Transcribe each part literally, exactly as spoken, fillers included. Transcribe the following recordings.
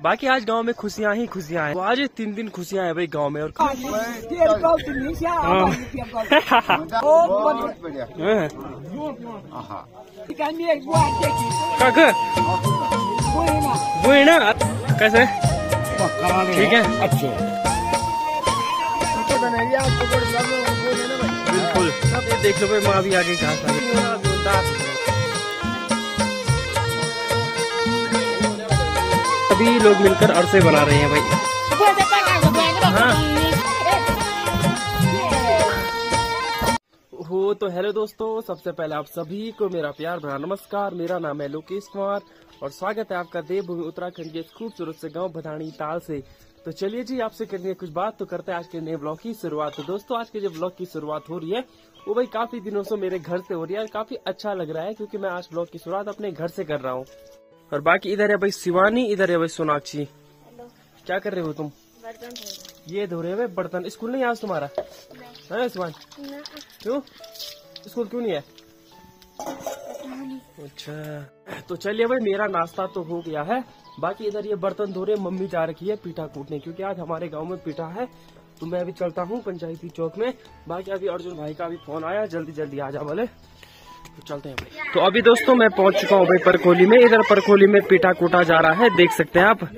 बाकी आज गांव में खुशियां ही खुशियां हैं। तो आज तीन दिन खुशियां हैं भाई गांव में। और वो है ना कैसे ठीक है अच्छे बिल्कुल। देख लो भाई माँ भी आगे घास आ गई। सभी लोग मिलकर अरसे बना रहे हैं भाई। हाँ। हो तो हेलो दोस्तों, सबसे पहले आप सभी को मेरा प्यार भरा नमस्कार। मेरा नाम है लोकेश कुमार और स्वागत है आपका देवभूमि उत्तराखंड के खूबसूरत से गांव भदानी ताल से। तो चलिए जी, आपसे करनी है कुछ बात तो करते हैं आज के नए ब्लॉग की शुरुआत। तो दोस्तों आज के जो ब्लॉग की शुरुआत हो रही है वो भाई काफी दिनों से मेरे घर से हो रही है। काफी अच्छा लग रहा है क्योंकि मैं आज ब्लॉग की शुरुआत अपने घर से कर रहा हूँ। और बाकी इधर है भाई शिवानी, इधर है भाई सोनाक्षी। क्या कर रहे हो तुम? बर्तन ये धो रहे हो बर्तन। स्कूल नहीं आज तुम्हारा है शिवानी? क्यों स्कूल क्यों नहीं है? अच्छा तो चलिए भाई, मेरा नाश्ता तो हो गया है। बाकी इधर ये बर्तन धो रहे, मम्मी जा रखी है पीठा कूटने क्योंकि आज हमारे गांव में पीठा है। तो मैं अभी चलता हूँ पंचायती चौक में। बाकी अभी अर्जुन भाई का भी फोन आया, जल्दी जल्दी आ जा बोले, तो चलते हैं भाई। तो अभी दोस्तों मैं पहुंच चुका हूँ भाई परखोली में। इधर परखोली में पीठा कूटा जा रहा है, देख सकते हैं आप।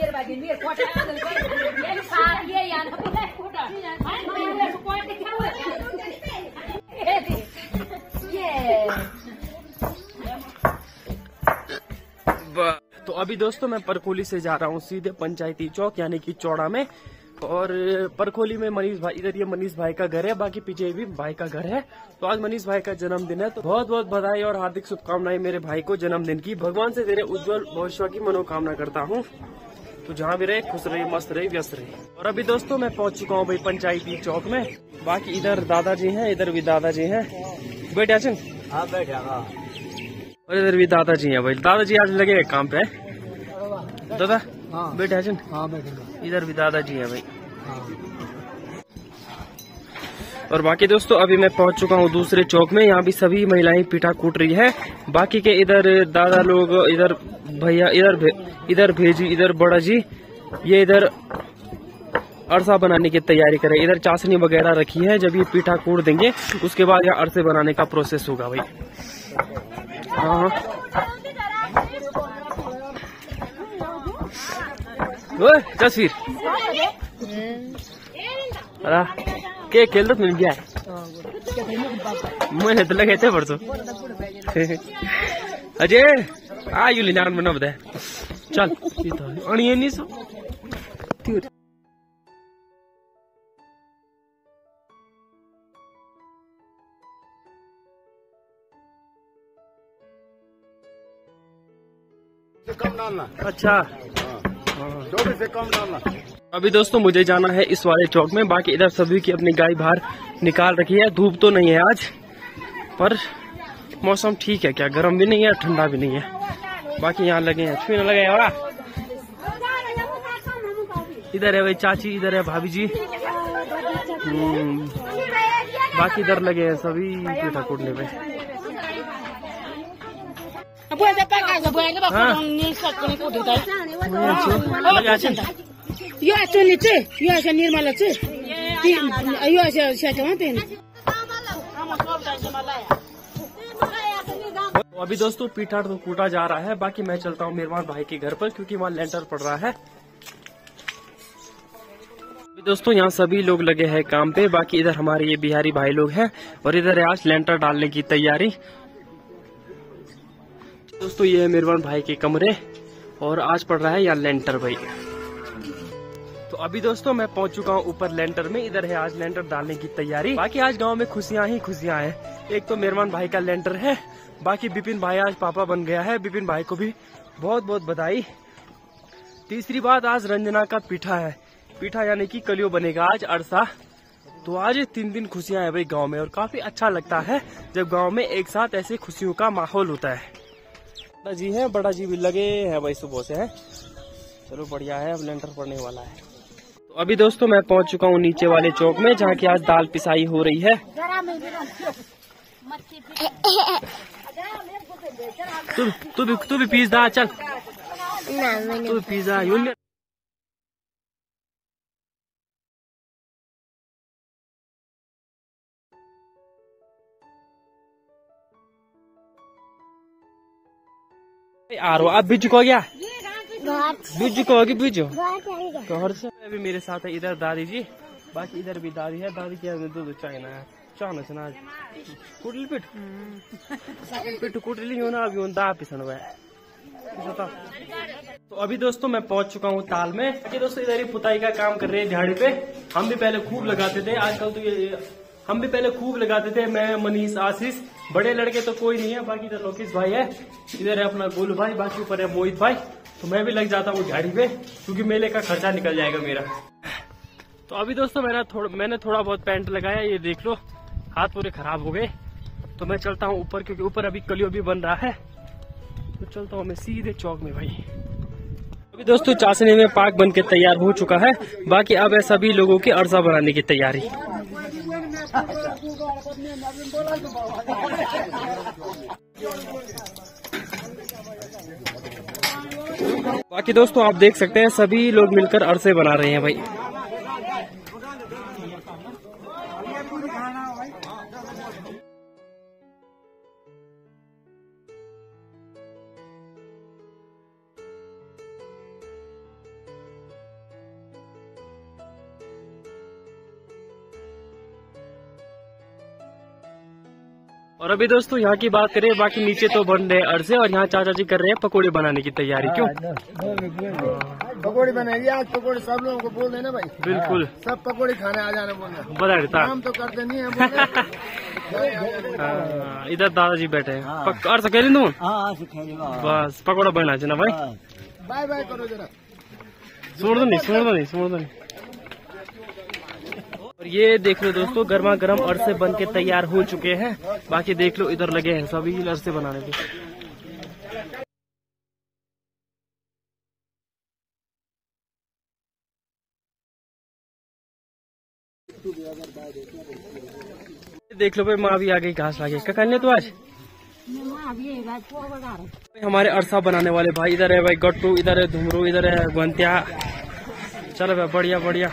तो अभी दोस्तों मैं परखोली से जा रहा हूँ सीधे पंचायती चौक यानी कि चौड़ा में। और परखोली में मनीष भाई, इधर ये मनीष भाई का घर है, बाकी पीछे भी भाई का घर है। तो आज मनीष भाई का जन्मदिन है, तो बहुत बहुत बधाई और हार्दिक शुभकामनाएं मेरे भाई को जन्मदिन की। भगवान से तेरे उज्जवल भविष्य की मनोकामना करता हूँ। तो जहाँ भी रहे खुश रहे, मस्त रहे, व्यस्त रहे। और अभी दोस्तों मैं पहुँच चुका हूँ भाई पंचायती चौक में। बाकी इधर दादाजी हैं, इधर भी दादाजी हैं। बैठे आचन? हाँ बैठे। और इधर भी दादाजी हैं भाई। दादाजी आज लगे काम पे है दादा। हाँ बैठे आचन? हाँ बैठे। इधर भी दादाजी हैं भाई। और बाकी दोस्तों अभी मैं पहुंच चुका हूं दूसरे चौक में। यहाँ भी सभी महिलाएं पीठा कूट रही है। बाकी के इधर दादा लोग, इधर भैया, इधर भे, इधर भेजी, इधर बड़ा जी, ये इधर अरसा बनाने की तैयारी करे। इधर चाशनी वगैरह रखी है, जब ये पीठा कूट देंगे उसके बाद यहाँ अरसे बनाने का प्रोसेस होगा भाई। हाँ तस्वीर अरे के खेल रहा मिल गया मैंने तो लगे थे परसों। अजय आयु ले नान बना बताए चल अणिये नहीं सो। कम डालना। अच्छा दो से कम डालना। अभी दोस्तों मुझे जाना है इस वाले चौक में। बाकी इधर सभी की अपनी गाय बाहर निकाल रखी है। धूप तो नहीं है आज, पर मौसम ठीक है, क्या गर्म भी नहीं है ठंडा भी नहीं है। बाकी यहाँ लगे हैं छुई न लगे और इधर है भाई चाची, इधर है भाभी जी। बाकी इधर लगे हैं सभी पीठा कूटने पे। यो चोली चाहिँ यो चाहिँ निर्मला चाहिँ यो चाहिँ सेटमा पेन। अभी दोस्तों पीठा तो कूटा जा रहा है। बाकी मैं चलता हूँ मेहरबान भाई के घर पर क्योंकि वहाँ लेंटर पड़ रहा है। अभी दोस्तों यहाँ सभी लोग लगे हैं काम पे। बाकी इधर हमारे ये बिहारी भाई लोग हैं और इधर है आज लेंटर डालने की तैयारी। दोस्तों ये है मेहरबान भाई के कमरे और आज पड़ रहा है यहाँ लेंटर भाई। तो अभी दोस्तों मैं पहुंच चुका हूँ ऊपर लेंटर में। इधर है आज लेंटर डालने की तैयारी। बाकी आज गांव में खुशियां ही खुशियां हैं। एक तो मेहरबान भाई का लेंटर है, बाकी बिपिन भाई आज पापा बन गया है। बिपिन भाई को भी बहुत बहुत बधाई। तीसरी बात आज रंजना का पीठा है। पीठा यानी कि कलियो बनेगा आज अरसा। तो आज तीन दिन खुशियां हैं भाई गाँव में और काफी अच्छा लगता है जब गाँव में एक साथ ऐसे खुशियों का माहौल होता है। बड़ा जी है, बड़ा जी भी लगे हैं भाई सुबह से है। चलो बढ़िया है, अब लेंटर पड़ने वाला है। तो अभी दोस्तों मैं पहुंच चुका हूँ नीचे वाले चौक में जहाँ की आज दाल पिसाई हो रही है। तू तू भी तू भी पीस दा चल। तो पिज्जा यूनियन आ रहा अब बिजू को गया बिजू को होगी बिजू घर से अभी मेरे साथ है इधर दादी जी, बाकी इधर भी दादी है। दादी क्या दूध चाइना है चाहना से ना कुटली पिट पिट कुटली हो ना अभी दा पिसन हुआ है। तो अभी दोस्तों मैं पहुंच चुका हूँ ताल में। कि दोस्तों इधर ही पुताई का काम कर रहे हैं दिहाड़ी पे। हम भी पहले खूब लगाते थे, आजकल तो ये हम भी पहले खूब लगाते थे। मैं, मनीष, आशीष, बड़े लड़के तो कोई नहीं है, बाकी इधर लोकेश भाई है, इधर है अपना गोलू भाई, बाकी ऊपर है मोहित भाई। तो मैं भी लग जाता हूँ दिहाड़ी पे क्योंकि मेले का खर्चा निकल जाएगा मेरा। तो अभी दोस्तों मैंने थोड़ा मैंने थोड़ा बहुत पेंट लगाया, ये देख लो हाथ पूरे खराब हो गए। तो मैं चलता हूँ ऊपर क्योंकि ऊपर अभी कलियो भी बन रहा है। तो चलता हूँ मैं सीधे चौक में भाई। अभी दोस्तों चाशनी में पाक बन के तैयार हो चुका है, बाकी अब है सभी लोगों की अरसा बनाने की तैयारी। बाकी दोस्तों आप देख सकते हैं सभी लोग मिलकर अरसे बना रहे हैं भाई। और अभी दोस्तों यहाँ की बात करें, बाकी नीचे तो बन रहे अरसे और यहाँ चाचा जी कर रहे हैं पकोड़े बनाने की तैयारी। क्यों पकौड़ी बनाएगी आज? पकौड़ी सब लोगों को बोल देना भाई। बिल्कुल सब पकौड़ी खाने आ जाना बोलना। बता देता हम तो करते नहीं है। इधर दादाजी बैठे हैं। अर्स खेली तू बस पकोड़ा बना ना भाई। बाय बाय करो जरा। सुन दो नहीं सुन दो नहीं सुन दो नहीं। और ये देख लो दोस्तों गर्मा गर्म अरसे बन के तैयार हो चुके हैं। बाकी देख लो इधर लगे हैं सभी अरसे बनाने के। देख लो भाई माँ भी आ गई घास लागे। क्या करने तो आज हमारे अरसा बनाने वाले भाई इधर है भाई गट्टू, इधर है धुमरू, इधर है गुंतिया। चलो भाई बढ़िया बढ़िया।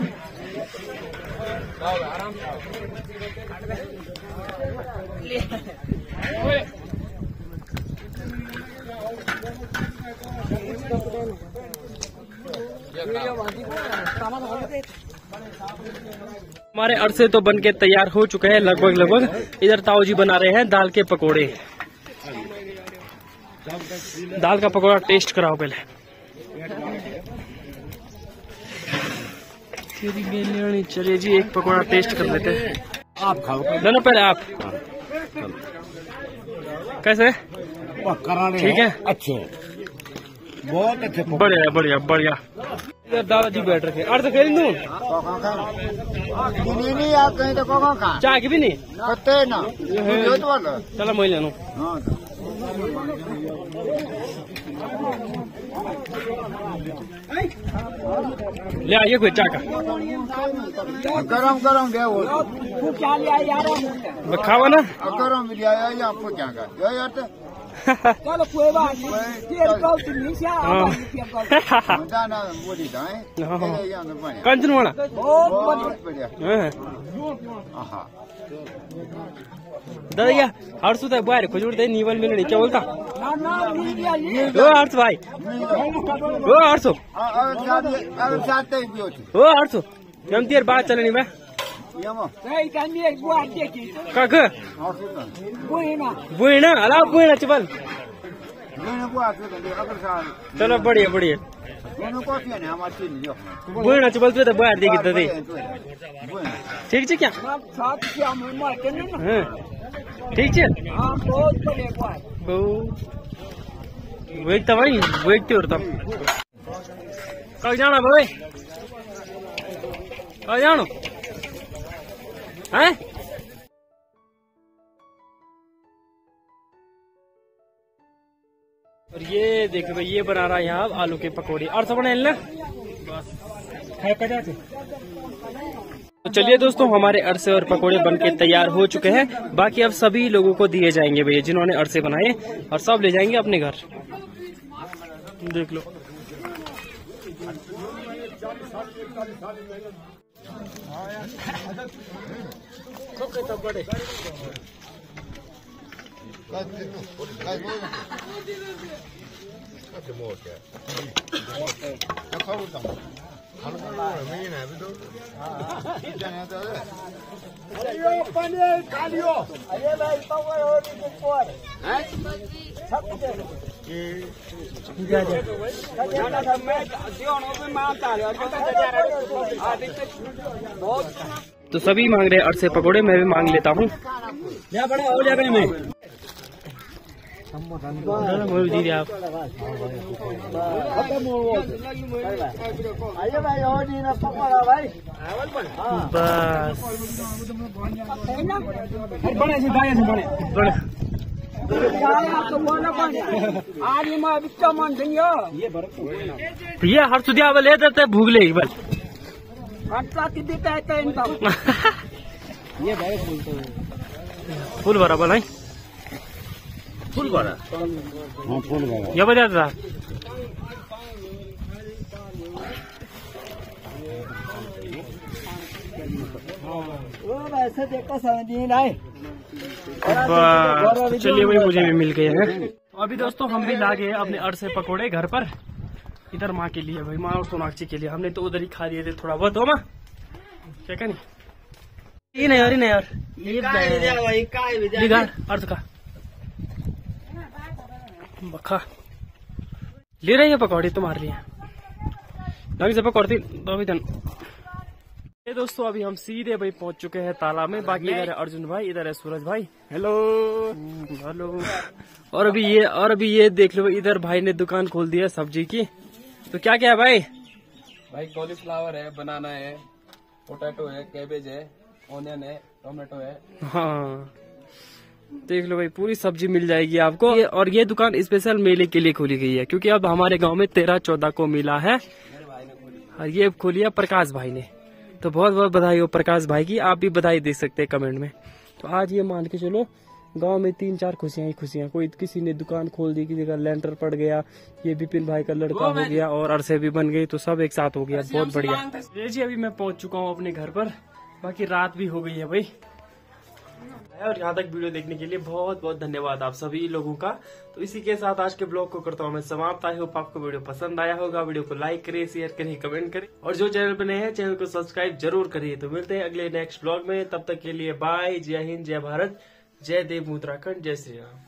हमारे अरसे तो बनके तैयार हो चुके हैं लगभग लगभग। इधर ताऊ जी बना रहे हैं दाल के पकोड़े। दाल का पकोड़ा टेस्ट कराओ पहले। चलिए जी एक पकोड़ा टेस्ट कर लेते हैं। आप खाओ ना पहले आप कैसे ठीक है? अच्छे बहुत अच्छे बढ़िया बढ़िया बढ़िया। इधर दादाजी बैठ रखे अर्थ खेल दूं नहीं आप कहीं तो खा चाय की भी नहीं ना चलो मैं ले लूं। ले आइए कोई चाय का गरम गरम दे वो क्या लिया यार खावा ना गरम लिया आपको क्या का यार चलो कोई बात नहीं कंचन वाला बहुत बढ़िया दादा क्या हर्ष होता है बाहर खजूर दे नीवल मिलनी क्या बोलता ओ हर्ष भाई ओ हर्ष ओ हर्ष हम तेर बात चलनी मैं काक बुना अला बुना चबल चलो बढ़िया बढ़िया बुना चबल तो बाहर देखी दे ठीक है क्या ठीक है वेखता भाई वेखते और तब कब जाना भाई कब जानो है? और ये देखो भाई ये बना रहा है यहाँ आलू के पकौड़े और सब बना ना तो चलिए दोस्तों हमारे अरसे और पकोड़े बनके तैयार हो चुके हैं। बाकी अब सभी लोगों को दिए जाएंगे भैया जिन्होंने अरसे बनाए और सब ले जाएंगे अपने घर। देख लो। तो सभी मांग रहे हैं अरसे पकोड़े, मैं भी मांग लेता हूँ। दीदी आप बस ये हर सुधिया ले देते भूख ले बस। फुल भरा बोला फुल भरा फुल भरा ये बजा था। चलिए भाई मुझे भी मिल गए हैं। अभी दोस्तों हम भी ला गए अपने अरसे पकोड़े घर पर, इधर माँ के लिए भाई, माँ और सोनाक्षी के लिए। हमने तो उधर ही खा लिए थे थोड़ा बहुत। हो माँ क्या कहनी ये नहीं यार, ये नहीं यार, ये अर्थ का बखा ले रही है पकौड़ी तुम्हारे लिए। लग से पकौड़ती तो अभी धन। ये दोस्तों अभी हम सीधे भाई पहुंच चुके हैं तालाब में। बाकी इधर है अर्जुन भाई, इधर है सूरज भाई। Hello hello. और अभी ये और अभी ये देख लो, इधर भाई ने दुकान खोल दी है सब्जी की। तो क्या क्या है भाई? भाई कॉलीफ्लावर है, बनाना है, पोटैटो है, कैबेज है, ऑनियन है, टोमेटो है। हाँ देख लो भाई, पूरी सब्जी मिल जाएगी आपको। ये, और ये दुकान स्पेशल मेले के लिए खोली गई है, क्योंकि अब हमारे गांव में तेरह चौदह को मिला है। और ये खोली है प्रकाश भाई ने। तो बहुत बहुत बधाई हो प्रकाश भाई की। आप भी बधाई दे सकते हैं कमेंट में। तो आज ये मान के चलो गांव में तीन चार खुशियां ही खुशियां। कोई किसी ने दुकान खोल दी, किसी का लेंटर पड़ गया, ये विपिन भाई का लड़का हो गया और अरसे भी बन गई। तो सब एक साथ हो गया, बहुत बढ़िया। जी अभी मैं पहुंच चुका हूं अपने घर पर। बाकी रात भी हो गई है भाई। और यहाँ तक वीडियो देखने के लिए बहुत बहुत धन्यवाद आप सभी लोगों का। तो इसी के साथ आज के ब्लॉग को करता हूँ मैं समाप्त। आई होप आपको वीडियो पसंद आया होगा। वीडियो को लाइक करिए, शेयर करिए, कमेंट करिए, और जो चैनल पे नए हैं चैनल को सब्सक्राइब जरूर करिए। तो मिलते हैं अगले नेक्स्ट ब्लॉग में, तब तक के लिए बाय। जय हिंद, जय भारत, जय देव उत्तराखंड, जय श्री राम।